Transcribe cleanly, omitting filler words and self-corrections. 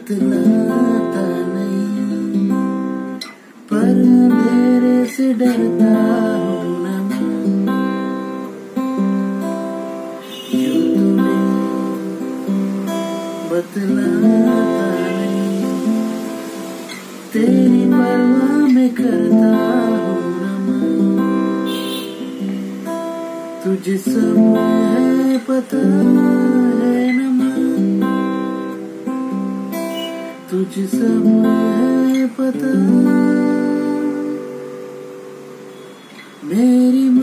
बतलाता नहीं, पर अंधेरे से डरता हूँ ना मैं। यूं तुम्हें बतलाता नहीं, तेरी परवाह में करता हूँ ना मैं। तुझे सब है पता है ना मैं, तुझे सब है पता। मेरी